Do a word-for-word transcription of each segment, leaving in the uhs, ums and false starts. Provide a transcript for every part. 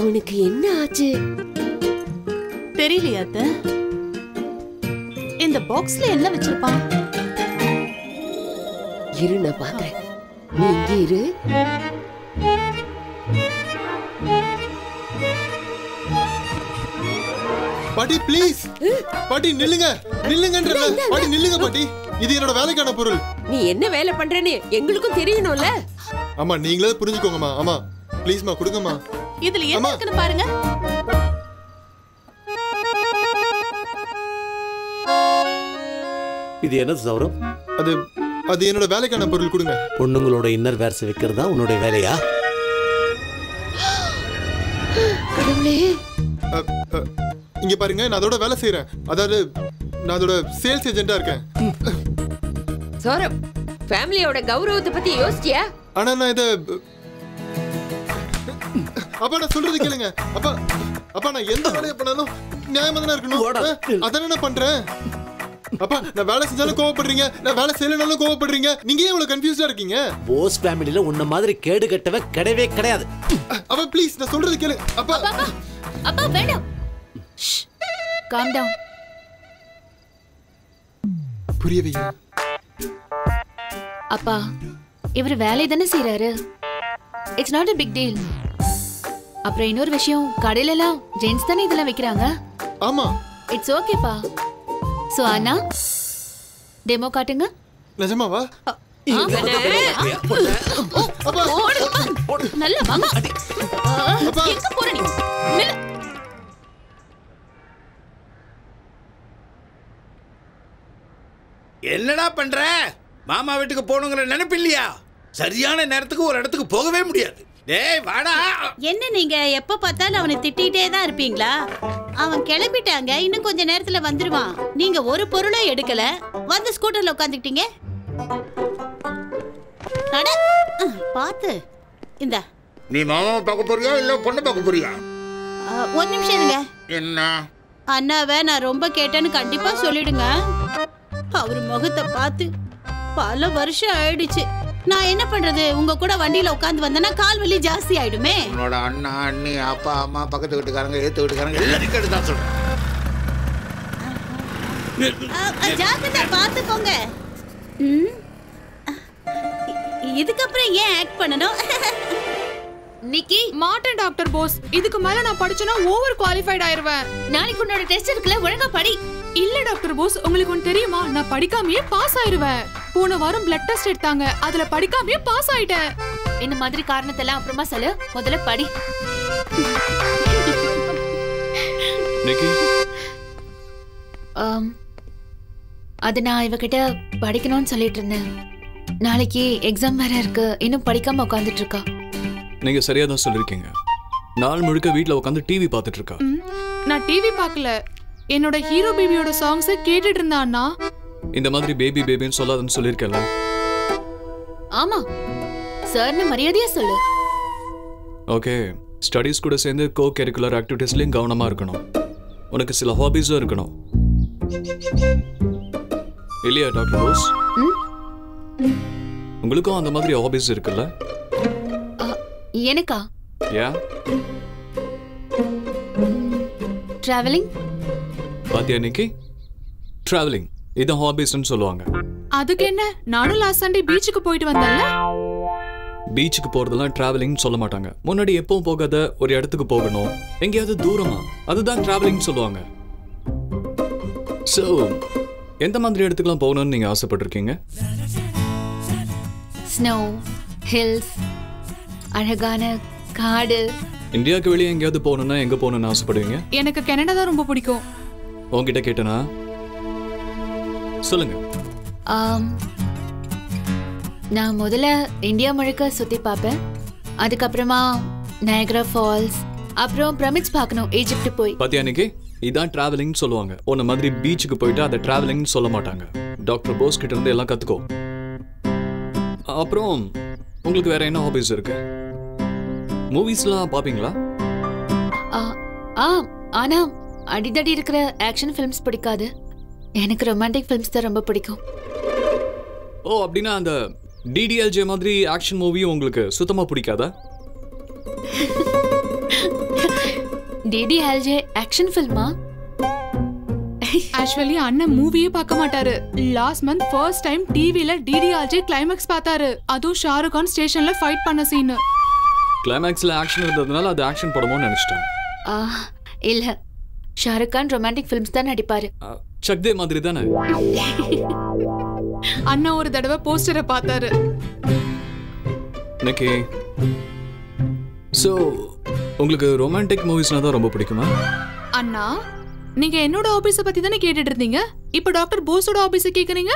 அவனுக்கு என்ன ஆச்சு தெரியலையா அத்தை? இந்த பாக்ஸ்ல என்ன வச்சிருப்பான்? இரு நான் பாக்குறேன். நீ இங்க இரு. பாட்டி ப்ளீஸ், பாட்டி நில்லுங்க, நில்லுங்கன்றல. பாட்டி நில்லுங்க பாட்டி, இது என்னோட வேலைக்கான பொருள். நீ என்ன வேலை பண்றேன்னு எங்களுக்கும் தெரியணும்ல. ஆமா நீங்களே புரிஞ்சுக்கோங்கம்மா. ஆமா ப்ளீஸ்மா கொடுங்கம்மா. இதுல என்ன இருக்குன்னு பாருங்க. இது என்ன சௌரம்? அது அது என்னோட வேலைக்கான பொருள், கொடுங்க. பொண்ணுங்களோட இன்னர் வேர்ஸ் வைக்கிறதா உன்னோட வேலையா? கடவுளே, இங்க பாருங்க, நான் அதோட வேலை செய்யறேன். அதாவது நான் அதோட சேல்ஸ் ஏஜென்ட்டா இருக்கேன். சௌரம், ஃபேமிலியோட கௌரவத்தை பத்தி யோசிச்சியா? ஆனா நான் இத அப்பா நான் சொல்றது கேளுங்க. அப்பா அப்பா நான் எந்த வேலையை பண்ணாலும் நியாயமா தானே இருக்கணும். அதானே நான் பண்றேன். அப்பா நான் வேலை செஞ்சாலும் கோவப்படுறீங்க, நான் வேலை செய்யலனாலும் கோவப்படுறீங்க. நீங்க ஏன் இவ்வளவு கன்ஃபியூஸ்டா இருக்கீங்க? போஸ் ஃபேமிலில உன்ன மாதிரி கேடு கட்டவே கிடையவே கிடையாது. அப்பா ப்ளீஸ் நான் சொல்றது கேளு. அப்பா அப்பா அப்பா வேண்டாம். Calm down. புரியவில்லை அப்பா, இவர் வேலையை தானே செய்யறாரு. It's not a big deal. அப்புறம் இன்னொரு விஷயம், கடையில எல்லாம் ஜென்ஸ் தானே இதெல்லாம் வைக்கிறாங்க. ஆமா இட்ஸ் ஓகேப்பா. சோ அண்ணா டெமோ காட்டுங்க. நிஜமாவா? நல்ல மாமா. எங்க போற நீ? என்னடா பண்ற? மாமா வீட்டுக்கு போகணுங்கிற நினைப்பு இல்லையா? சரியான நேரத்துக்கு ஒரு இடத்துக்கு போகவே முடியாது. டேய் வாடா. என்ன நீங்க எப்ப பார்த்தாலும் அவனை திட்டிட்டே தான் இருப்பீங்களா? அவன் கிளம்பிட்டாங்க, இன்னும் கொஞ்ச நேரத்துல வந்துருவான். நீங்க ஒரு பொருளை எடுக்கல, வந்து ஸ்கூட்டர்ல உட்காந்துக்கிட்டீங்க. அட பாத்து இந்த. நீ மாமாவை பார்க்க போறியா இல்ல பொண்ணை பார்க்க போறியா? ஒரு நிமிஷம் இருங்க. என்ன? அண்ணாவை நான் ரொம்ப கேட்டேன்னு கண்டிப்பா சொல்லிடுங்க. அவரு முகத்தை பார்த்து பல வருஷம் ஆயிடுச்சு. நான் என்ன பண்றது? உங்க கூட வண்டியில உட்கார்ந்து வந்தேன்னா கால் வலி ஜாஸ்தி ஆயிடுமே. உன்னோட அண்ணா அண்ணி அப்பா அம்மா பக்கத்து வீட்டுக்காரங்க ஏத்து வீட்டுக்காரங்க எல்லாரும் கேட்டு தான் சொல்றேன். ஜாக்கிரதை பாத்துக்கோங்க. இதுக்கப்புறம் ஏன் ஆக்ட் பண்ணணும்? நிக்கி, மாட்டேன் டாக்டர் போஸ். இதுக்கு மேல நான் படிச்சேன்னா ஓவர் குவாலிஃபைட் ஆயிருவேன். நாளைக்கு உன்னோட டெஸ்ட் இருக்குல, ஒழுங்கா படி. இல்ல டாக்டர் போஸ், உங்களுக்கு ஒன்னு தெரியுமா? நான் படிக்காமயே பாஸ் ஆயிருவேன். போன வாரம் பிளட் டெஸ்ட் எடுத்தாங்க, அதுல படிக்காமயே பாஸ் ஆயிட்டேன். இந்த மாதிரி காரணத்தெல்லாம் அப்புறமா சொல்லு, முதல்ல படி. நிக்கி, அது நான் இவகிட்ட படிக்கணும்னு சொல்லிட்டு இருந்தேன். நாளைக்கு எக்ஸாம் வேற இருக்கு, இன்னும் படிக்காம உட்காந்துட்டு இருக்கா. நீங்க சரியா தான் சொல்லிருக்கீங்க. நாள் முழுக்க வீட்ல உட்காந்து டிவி பார்த்துட்டு இருக்கா. நான் டிவி பார்க்கல, என்னோட ஹீரோ பேபியோட சாங்ஸ் கேட்டுட்டு இருந்தான்னா. இந்த மாதிரி பேபி பேபின்னு சொல்லாதன்னு சொல்லிருக்கல. ஆமா சார்னு மரியாதையா சொல்லு. ஓகே, ஸ்டடீஸ் கூட சேர்ந்து கோ கரிக்குலர் ஆக்டிவிட்டீஸ்லயும் கவனமா இருக்கணும். உனக்கு சில ஹாபிஸும் இருக்கணும் இல்லையா டாக்டர் போஸ்? உங்களுக்கும் அந்த மாதிரி ஹாபிஸ் இருக்குல்ல? எனக்கா? Yeah, travelling. பாத்தியா நிக்கி, டிராவலிங் இது ஹாபிஸ்னு சொல்லுவாங்க. அதுக்கு என்ன, நானும் லாஸ்ட் சண்டே பீச்சுக்கு போயிட்டு வந்தேன்ல. பீச்சுக்கு போறதெல்லாம் டிராவலிங் சொல்ல மாட்டாங்க. முன்னாடி எப்பவும் போகாத ஒரு இடத்துக்கு போகணும், எங்கேயாவது தூரமா, அதுதான் டிராவலிங் சொல்லுவாங்க. சோ எந்த மாதிரி இடத்துக்குலாம் போகணும்னு நீங்க ஆசைப்பட்டிருக்கீங்க? ஸ்னோ, ஹில்ஸ், அழகான காடு. இந்தியாவுக்கு வெளியே எங்கேயாவது போகணும்னா எங்க போகணும்னு ஆசைப்படுவீங்க? எனக்கு கனடா தான் ரொம்ப பிடிக்கும். உங்ககிட்ட கேட்டனா சொல்லுங்க. நான் முதல்ல இந்தியா முழுக்க சுத்தி பார்ப்பேன். அதுக்கப்புறமா நயகரா ஃபால்ஸ், அப்புறம் பிரமிட்ஸ் பார்க்கணும் ஈஜிப்ட் போய். பாத்தியா நிக்கி, இதான் டிராவலிங் சொல்லுவாங்க. உன்ன மாதிரி பீச்சுக்கு போயிட்டு அதை டிராவலிங் சொல்ல மாட்டாங்க. டாக்டர் போஸ் கிட்ட இருந்து எல்லாம் கத்துக்கோ. அப்புறம் உங்களுக்கு வேற என்ன ஹாபிஸ் இருக்கு? மூவிஸ்லாம் பாப்பீங்களா? ஆ, ஆனா அடிதடி இருக்கிற ஆக்ஷன் ஃபிலிம்ஸ் பிடிக்காது. எனக்கு ரொமான்டிக் ஃபிலிம்ஸ் தான் ரொம்ப பிடிக்கும். ஓ, அப்படின்னா அந்த டிடிஎல்ஜே மாதிரி ஆக்ஷன் மூவி உங்களுக்கு சுத்தமா பிடிக்காதா? டிடிஎல்ஜே ஆக்ஷன் ஃபில்மா? ஆக்சுவலி அண்ணன் மூவியே பார்க்க மாட்டாரு. லாஸ்ட் மந்த் ஃபர்ஸ்ட் டைம் டிவில டிடிஎல்ஜே கிளைமாக்ஸ் பார்த்தாரு. அதுவும் ஷாருக் கான் ஸ்டேஷன்ல ஃபைட் பண்ண சீன். கிளைமாக்ஸ்ல ஆக்ஷன் இருந்ததுனால அது ஆக்ஷன் படமோ நினைச்சிட்டேன். இல்ல, ஷாருக் கான் ரொமான்டிக் ஃபிலிம்ஸ் தான் நடிப்பாரு. சக்தே மாதிரி தானே? அண்ணா ஒரு தடவை போஸ்டரை பார்த்தாரு. நிக்கி, சோ உங்களுக்கு ரொமான்டிக் மூவிஸ்னா தான் ரொம்ப பிடிக்குமா? அண்ணா, நீங்க என்னோட ஆபீஸ பத்தி தானே கேட்டுட்டு இருந்தீங்க. இப்போ டாக்டர் போஸோட ஆபீஸ கேக்குறீங்க.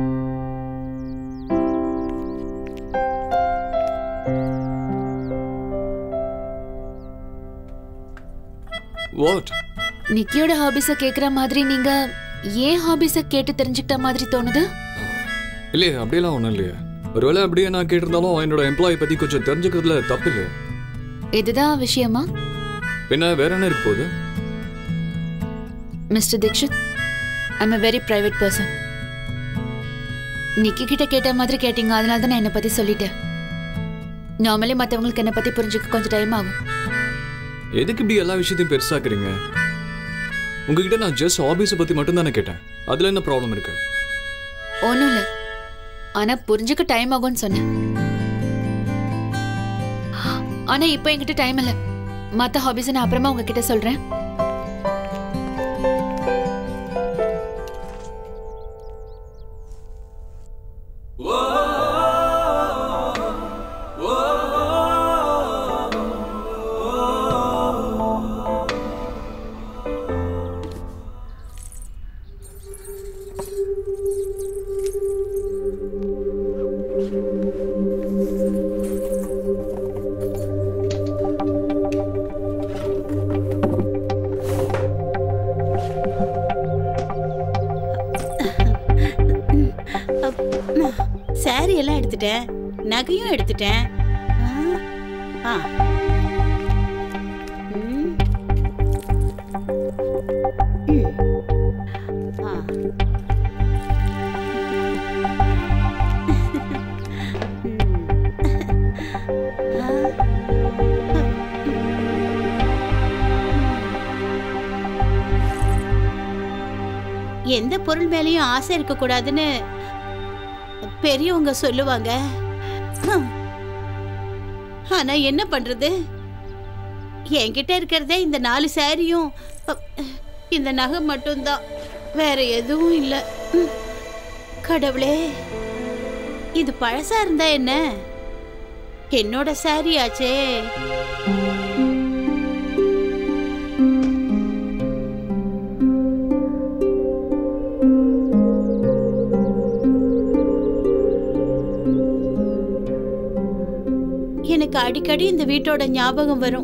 வாட்? நிக்கியோட ஹாபிஸ கேக்குற மாதிரி நீங்க ஏன் ஹாபிஸ கேட்டு தெரிஞ்சுக்கிட்ட மாதிரி தோணுது? இல்லையே, அப்படியெல்லாம் ஒண்ணும் இல்லையே. ஒருவேளை அப்படியே நான் கேட்டிருந்தாலும் என்னோட எம்ப்ளாயி பத்தி கொஞ்சம் தெரிஞ்சுக்கிறதுல தப்பு இல்லையே. இதுதான் விஷயமா? பின்ன வேற என்ன இருக்கு போகுது? Mister Dixit, I'm a very private person. Nikki கிட்ட கேட்ட மாதிரி கேட்டீங்க, அதனால தான் நான் என்னை பத்தி சொல்லிட்டேன். நார்மலி மற்றவங்களுக்கு என்னை பத்தி புரிஞ்சுக்க கொஞ்சம் டைம் ஆகும். எதுக்கு இப்படி எல்லா விஷயத்தையும் பெருசாக்குறீங்க? உங்ககிட்ட நான் ஜஸ்ட் ஹாபிஸை பத்தி மட்டும் தானே கேட்டேன். அதுல என்ன ப்ராப்ளம் இருக்கு? ஒன்றும் இல்லை, ஆனா புரிஞ்சுக்க டைம் ஆகும்னு சொன்னேன். ஆனா இப்போ என்கிட்ட டைம் இல்லை. மற்ற ஹாபிஸை நான் அப்புறமா உங்ககிட்ட சொல்றேன். சாரி எல்லாம் எடுத்துட்டேன், நகையும் எடுத்துட்டேன். ஆ. ம். ம். ஆ. எந்த பொருள் மேலேயும் ஆசை இருக்க கூடாதுன்னு பெரியவங்க சொல்லுவாங்க. ஆனா என்ன பண்றது, என்கிட்ட இருக்கிறதே இந்த நாலு சாரியும் இந்த நகை மட்டும்தான், வேற எதுவும் இல்லை. கடவுளே, இது பழசா இருந்தா என்ன, என்னோட சாரி ஆச்சே. எனக்கு அடிக்கடி இந்த வீட்டோட ஞாபகம் வரும்.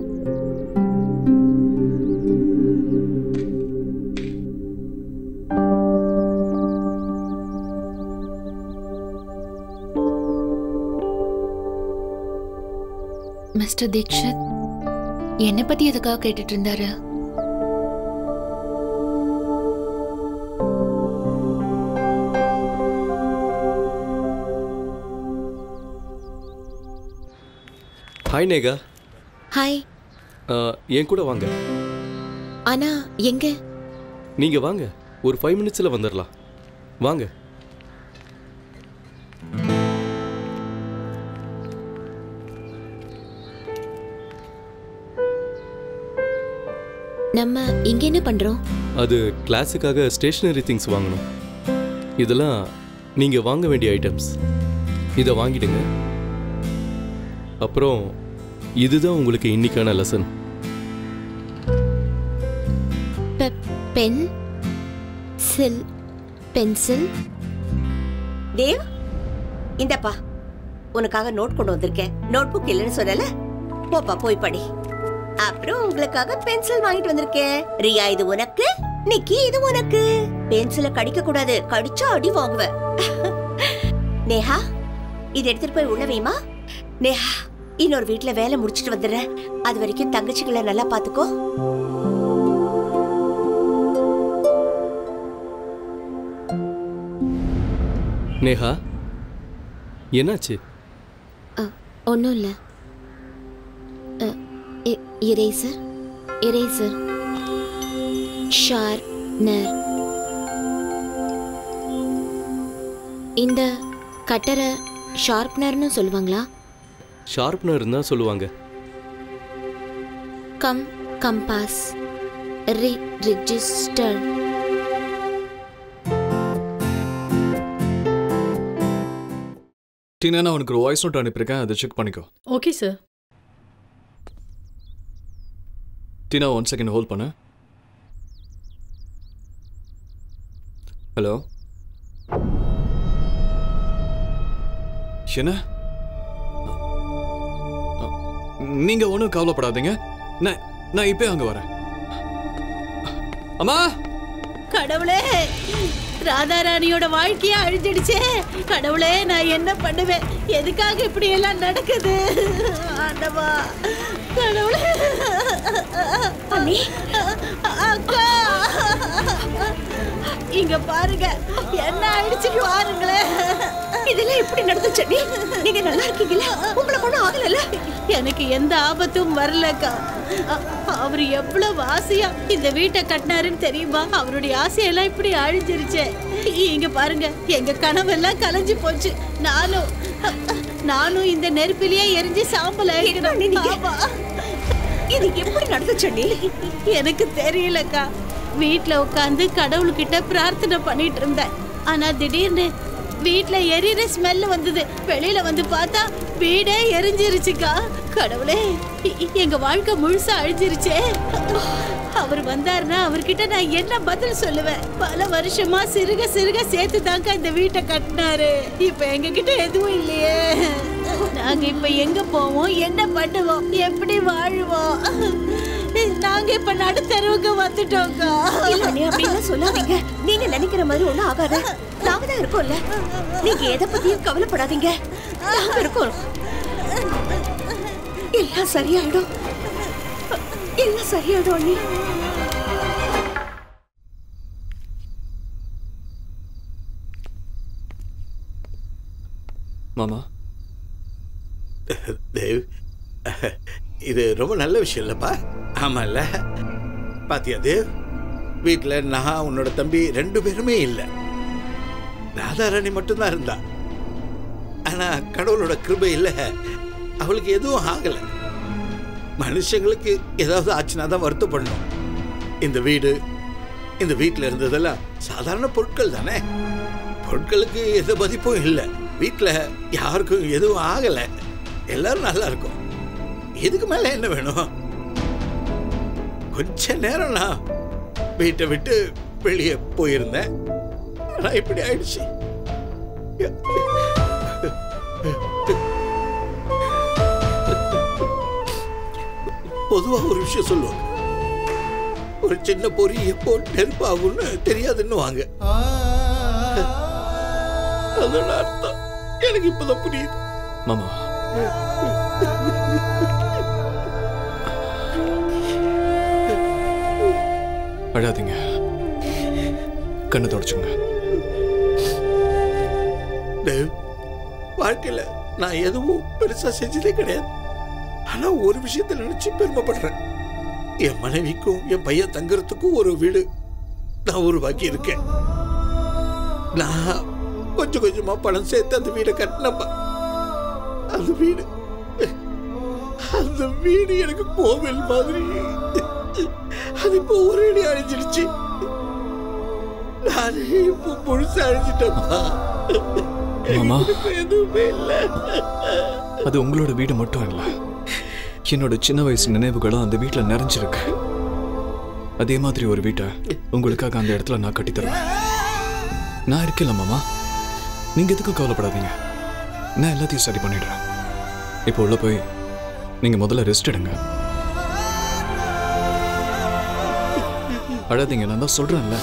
மிஸ்டர் தீக்ஷித் என்னை பத்தி எதுக்காக கேட்டுட்டு இருந்தாரு? ஹாய் நேகா. ஹாய். என் கூட வாங்க. ஆனா எங்க? நீங்க வாங்க, ஒரு ஃபைவ் மினிட்ஸ்ல வந்துடலாம். வாங்க. நம்ம இங்க என்ன பண்றோம்? அது கிளாஸுக்காக ஸ்டேஷனரி திங்ஸ் வாங்கணும். இதெல்லாம் நீங்க வாங்க வேண்டிய ஐட்டம்ஸ். இதை வாங்கிடுங்க. அப்புறம் இதுதான் உங்களுக்கு இன்னைக்கான லெசன். பென், சில், பென்சில். தேவ், இந்தப்பா உனக்காக நோட் கொண்டு வந்திருக்கேன். நோட் புக் இல்லைன்னு சொன்னல, போப்பா போய் படி. அப்புறம் உங்களுக்காக பென்சில் வாங்கிட்டு வந்திருக்கேன். ரியா இது உனக்கு, நிக்கி இது உனக்கு. பென்சிலை கடிக்க கூடாது, கடிச்சா அடி வாங்குவ. நேஹா, இது எடுத்துட்டு போய் உள்ள வைமா. நேஹா, இன்னொரு வீட்டுல வேலை முடிச்சிட்டு வந்துடுறேன். அது வரைக்கும் தங்கச்சிகளை நல்லா பாத்துக்கோ. நேஹா, என்னாச்சு? ஒன்றும் இல்லை. Eraser eraser, sharpener. இந்த கட்டரை ஷார்ப்னர்னு சொல்லுவாங்களா? ஷார்ப்னர் தான் சொல்லுவாங்க. Come compass, register. டீனா, நான் உனக்கு ஒரு வாய்ஸ் நோட் அனுப்பியிருக்கேன், அதை செக் பண்ணிக்கோ. Okay sir. Tina, one second hold பண்ணு. ஹலோ, என்ன? நீங்க ஒன்றும் கவலைப்படாதீங்க, நான் நான் இப்போ அங்கே வரேன். அம்மா! கடவுளே, ராதாராணியோட வாழ்க்கையா அழிஞ்சிடுச்சே. கடவுளே, நான் என்ன பண்ணுவேன்? எதுக்காக இப்படி எல்லாம் நடக்குது? ஆண்டவா, கடவுளே. அக்கா, இங்க பாருங்க, என்ன ஆயிடுச்சுன்னு பாருங்களேன். இதெல்லாம் எப்படி நடந்துச்சு? நீங்க நல்லா இருக்கீங்களா? உங்களுக்கு ஒன்றும் ஆகல? எனக்கு எந்த ஆபத்தும் வரலக்கா. அவர் எவ்வளவு ஆசையா இந்த வீட்டை கட்டினாருன்னு தெரியுமா? அவருடைய ஆசையெல்லாம் இப்படி அழிஞ்சிருச்சு. இங்க பாருங்க, எங்க கனவெல்லாம் கலைஞ்சு போச்சு. நானும் நானும் இந்த நெருப்பிலேயே எரிஞ்சு சாம்பல் ஆகிக்கிறேன். இது எப்படி நடந்துச்சு? எனக்கு தெரியலக்கா. வீட்டுல உட்காந்து கடவுள்கிட்ட பிரார்த்தனை பண்ணிட்டு இருந்தேன். ஆனா திடீர்னு வீட்டுல எரியிற ஸ்மெல் வந்தது. வெளியில வந்து பார்த்தா வீடே எரிஞ்சிருச்சுக்கா. கடவுளே, எங்க வாழ்க்கை முழுசா அழிஞ்சிருச்சே. அவர் வந்தாருன்னா அவர்கிட்ட நான் என்ன பதில் சொல்லுவேன்? பல வருஷமா சிறுக சிறுக சேர்த்து தாங்க இந்த வீட்டை கட்டினாரு. இப்ப எங்க கிட்ட எதுவும் இல்லையே. நாங்க இப்ப எங்க போவோம்? என்ன பண்ணுவோம்? எப்படி வாழுவோம்? நாங்க இப்ப நடுத்தருவுக்கு வந்துட்டோம்க்கா. இல்ல, நீ அப்படிலாம் சொல்லாதீங்க. நீங்க நினைக்கிற மாதிரி ஒண்ணும் ஆகாத. நாங்க தான் இருக்கோம்ல. நீங்க எதை பத்தியும் கவலைப்படாதீங்க. நாங்க இருக்கோம். எல்லாம் சரியாயிடும். எல்லாம் சரியாயிடும் அண்ணி. மாமா, தேவ், இது ரொம்ப நல்ல விஷயம் இல்லப்பா. ஆமால்ல, பாத்தியா தேவ், வீட்டில் நான் உன்னோட தம்பி ரெண்டு பேருமே இல்லை. ராதாராணி மட்டும்தான் இருந்தா. ஆனா கடவுளோட கிருபை இல்லை, அவளுக்கு எதுவும் ஆகலை. மனுஷங்களுக்கு ஏதாவது ஆச்சுன்னா தான் வருத்தப்படணும். இந்த வீடு, இந்த வீட்டில் இருந்ததெல்லாம் சாதாரண பொருட்கள் தானே. பொருட்களுக்கு எந்த மதிப்பும் இல்லை. வீட்டில் யாருக்கும் எதுவும் ஆகலை, எல்லாரும் நல்லா இருக்கும். இதுக்கு மேல என்ன வேணும்? கொஞ்ச நேரம் நான் வீட்டை விட்டு வெளியே போயிருந்தேன், நான் இப்படி ஆயிடுச்சு. பொதுவா ஒரு விஷயம் சொல்லுவாங்க, ஒரு சின்ன பொறி எப்போ நெருப்பாகும்னு தெரியாதுன்னு வாங்க. அதோட அர்த்தம் எனக்கு இப்பதான் புரியுது. மாமா, அழாதீங்க, கண்ணை தொடச்சுங்க. வாழ்க்கையில நான் எதுவும் பெருசா செஞ்சதே கிடையாது. ஆனா ஒரு விஷயத்தை நினைச்சு பெருமைப்படுறேன். என் மனைவிக்கும் என் பையன் தங்குறதுக்கும் ஒரு வீடு நான் உருவாக்கி இருக்கேன். நான் கொஞ்சம் கொஞ்சமா பணம் சேர்த்து அந்த வீடை கட்டினப்பா. அந்த வீடு அந்த வீடு எனக்கு கோவில் மாதிரி. அது இப்போ ஒரே அழிஞ்சிடுச்சு. நான் இப்போ முழுசா அழிஞ்சிட்டப்பா. மாமா, எதுவுமே இல்லை. அது உங்களோட வீடு மட்டும் இல்லை, என்னோட சின்ன வயசு நினைவுகளும் அந்த வீட்டில் நிறைஞ்சிருக்கு. அதே மாதிரி ஒரு வீட்டை உங்களுக்காக அந்த இடத்துல நான் கட்டி தருவேன். நான் இருக்கல மாமா, நீங்க எதுக்கும் கவலைப்படாதீங்க. நான் எல்லாத்தையும் சரி பண்ணிடுறேன். இப்போ உள்ள போய் நீங்க முதல்ல ரெஸ்ட் எடுங்க. அழாதீங்க, நான் தான் சொல்றேன்ல.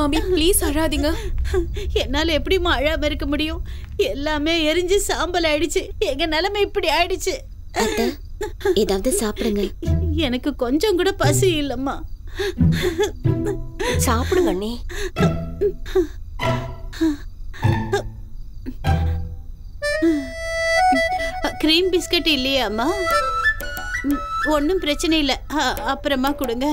மாமி ப்ளீஸ் அழாதீங்க. என்னால எப்படிமா அழாம இருக்க முடியும்? எல்லாமே எரிஞ்சு சாம்பல் ஆயிடுச்சு. எங்க நிலைமை இப்படி ஆயிடுச்சு. ஏதாவது சாப்பிடுங்க. எனக்கு கொஞ்சம் கூட பசி இல்லம்மா. சாப்பிடுங்க அண்ணி. கிரீம் பிஸ்கட் இல்லையாம்மா? ஒன்றும் பிரச்சனை இல்லை, அப்புறமா கொடுங்க.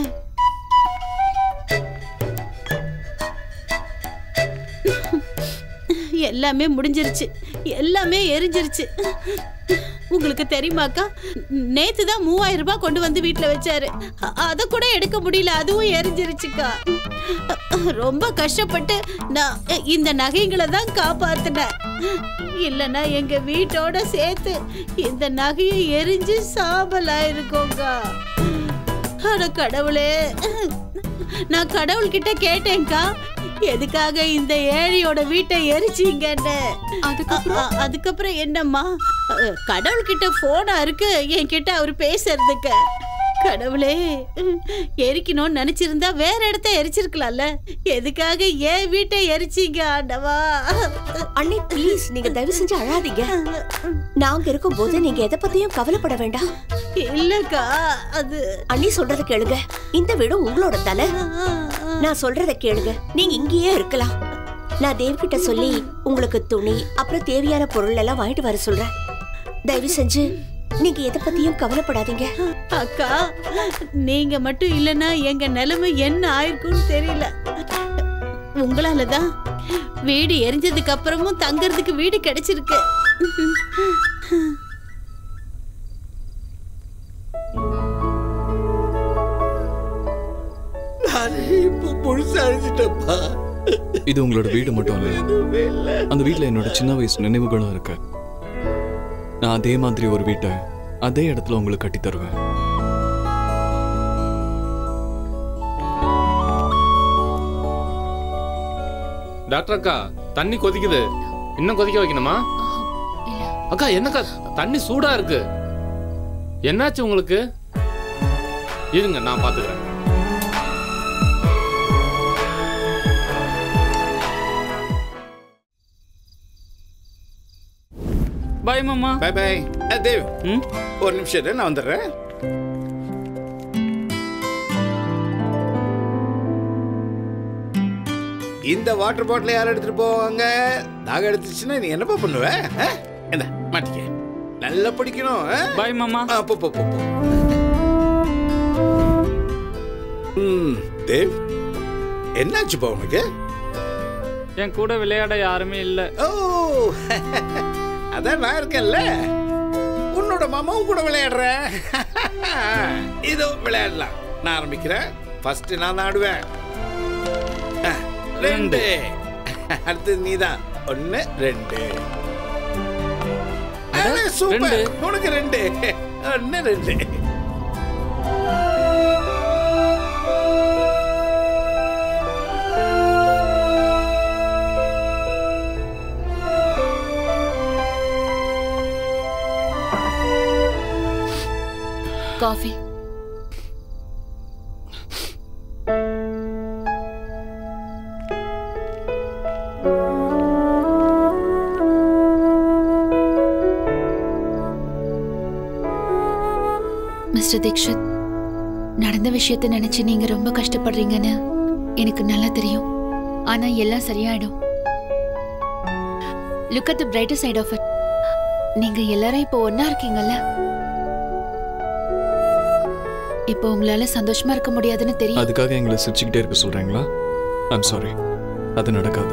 எல்லாமே முடிஞ்சிருச்சு, எல்லாமே எரிஞ்சிருச்சு. உங்களுக்கு தெரியுமாக்கா, நேத்து தான் மூவாயிரம் ரூபாய் கொண்டு வந்து வீட்டுல வச்சாரு. அத கூட எடுக்க முடியல, அதுவும் எரிஞ்சிருச்சுக்கா. ரொம்ப கஷ்டப்பட்டு நான் இந்த நகைகளை தான் காப்பாத்தினேன். இல்லைன்னா எங்க வீட்டோட சேர்த்து இந்த நகையை எரிஞ்சு சாம்பலாயிருக்கோங்கா. அட கடவுளே, நான் கடவுள்கிட்ட கேட்டேன்க்கா, எதுக்காக இந்த ஏழையோட வீட்டை எரிச்சிங்கன்னு. அதுக்கப்புறம் அதுக்கப்புறம் என்னம்மா, கடவுள்கிட்ட போனா இருக்கு என்கிட்ட அவரு பேசுறதுக்கு. கடவுளே, எரிக்கணும்னு நினைச்சிருந்தா வேற இடத்த எரிச்சிருக்கலாம்ல, எதுக்காக ஏன் வீட்டை எரிச்சிங்க ஆண்டவா? அண்ணி ப்ளீஸ், நீங்க தயவு செஞ்சு அழாதீங்க. நாங்க இருக்கும் போது நீங்க எதை பத்தியும் கவலைப்பட வேண்டாம். இல்லக்கா, அது அண்ணி சொல்றத கேளுங்க. இந்த வீடு உங்களோட தானே. நான் சொல்றத கேளுங்க, நீங்க இங்கேயே இருக்கலாம். நான் தேவ் கிட்ட சொல்லி உங்களுக்கு துணி அப்புறம் தேவையான பொருள் எல்லாம் வாங்கிட்டு வர சொல்றேன். தயவு செஞ்சு நீங்க எதை பத்தியும் கவலைப்படாதீங்க. அக்கா, நீங்க மட்டும் இல்லைன்னா எங்க நிலைமை என்ன ஆயிருக்கும்னு தெரியல. உங்களாலதான் வீடு எரிஞ்சதுக்கு அப்புறமும் தங்கறதுக்கு வீடு கிடைச்சிருக்கு. இது உங்களோட வீடு மட்டும் இல்ல, அந்த வீட்டுல என்னோட சின்ன வயசு நினைவுகளும் இருக்கு. நான் அதே மாதிரி ஒரு வீட்டை அதே இடத்துல உங்களுக்கு கட்டி தருவேன். டாக்டர் அக்கா, தண்ணி கொதிக்குது, இன்னும் கொதிக்க வைக்கணுமா? அக்கா என்னக்கா தண்ணி சூடா இருக்கு, என்னாச்சு உங்களுக்கு? இருங்க நான் பாத்துக்கிறேன். பாய் மாமா. By by. தேவ், ஒரு நிமிஷம் இரு, நான் வந்துடுறேன். இந்த வாட்டர் பாட்டில் யார் எடுத்துட்டு போவாங்க? தாக எடுத்துச்சுன்னா நீ என்னப்பா பண்ணுவ? என்ன மாட்டிக்க, நல்லா படிக்கணும். பாய் மாமா. போ போ போ. ம் தேவ், என்னாச்சுப்பா உனக்கு? என் கூட விளையாட யாருமே இல்லை. ஓ, அதான் நான் இருக்கேன்ல, உன்னோட மாமாவும் கூட விளையாடுறேன். இதோ விளையாடலாம். நான் ஆரம்பிக்கிறேன். ஃபர்ஸ்ட் நான் ஆடுவேன். ரெண்டு. அடுத்து நீதான். ஒன்னு ரெண்டு. சூப்பர், உனக்கு ரெண்டு. ஒன்னு ரெண்டு. காஃபி. மிஸ்டர் தீக்ஷித், நடந்த விஷயத்தை நினைச்சு நீங்க ரொம்ப கஷ்டப்படுறீங்கன்னு எனக்கு நல்லா தெரியும். ஆனா எல்லாம் சரியாயிடும். Look at the brighter side of it. நீங்க எல்லாரும் இப்போ ஒன்னா இருக்கீங்கல்ல. இப்போ உங்களால சந்தோஷமா இருக்க முடியாதுன்னு தெரியும். அதுக்காக எங்களை சிரிச்சுக்கிட்டே இருக்க சொல்றீங்களா? ஐம் சாரி, அது நடக்காது.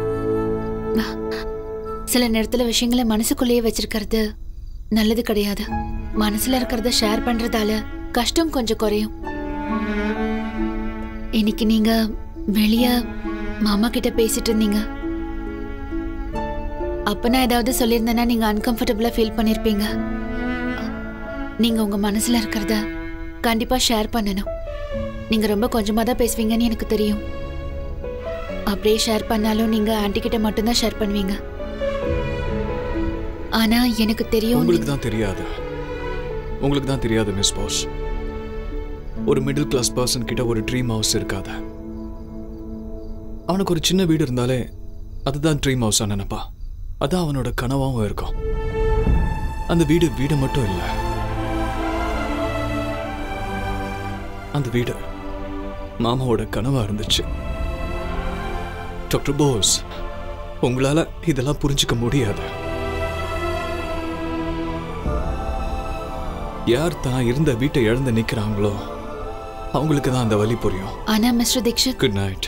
சில நேரத்துல விஷயங்களை மனசுக்குள்ளேயே வச்சிருக்கிறது நல்லது கிடையாது. மனசுல இருக்கிறத ஷேர் பண்றதால கஷ்டம் கொஞ்சம் குறையும். இன்னைக்கு நீங்க வெளிய மாமா கிட்ட பேசிட்டு இருந்தீங்க. அப்ப நான் ஏதாவது சொல்லியிருந்தேன்னா நீங்க அன்கம்ஃபர்டபுளா ஃபீல் பண்ணிருப்பீங்க. நீங்க உங்க மனசுல இருக்கிறத கண்டிப்பா ஷேர் பண்ணணும். நீங்க ரொம்ப கொஞ்சமா தான் பேசுவீங்கன்னு எனக்கு தெரியும். அப்படியே ஷேர் பண்ணாலும் நீங்க ஆன்ட்டி கிட்ட மட்டும்தான் ஷேர் பண்ணுவீங்க. ஆனா எனக்கு தெரியும். உங்களுக்கு தான் தெரியாது. உங்களுக்கு தான் தெரியாது மிஸ் பாஸ். ஒரு மிடில் கிளாஸ் பர்சன் கிட்ட ஒரு ட்ரீம் ஹவுஸ் இருக்காது. அவனுக்கு ஒரு சின்ன வீடு இருந்தாலே அதுதான் ட்ரீம் ஹவுஸா நினைப்பா. அதான் அவனோட கனவாவும் இருக்கும். அந்த வீடு வீடு மட்டும் இல்லை, அந்த வீடு மாமாவோட கனவா இருந்துச்சு. டாக்டர் போஸ், உங்களால இதெல்லாம் புரிஞ்சுக்க முடியாது. யார் தான் இருந்த வீட்டை இழந்து நிக்கிறாங்களோ அவங்களுக்கு தான் அந்த வலி புரியும். ஆனா mister Dixit, good night.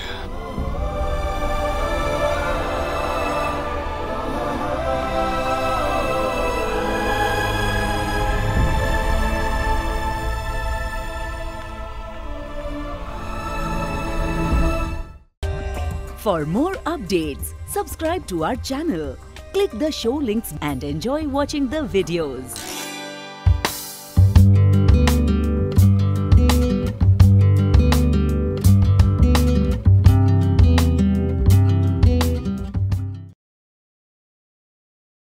For more updates, subscribe to our channel, click the show links and enjoy watching the videos.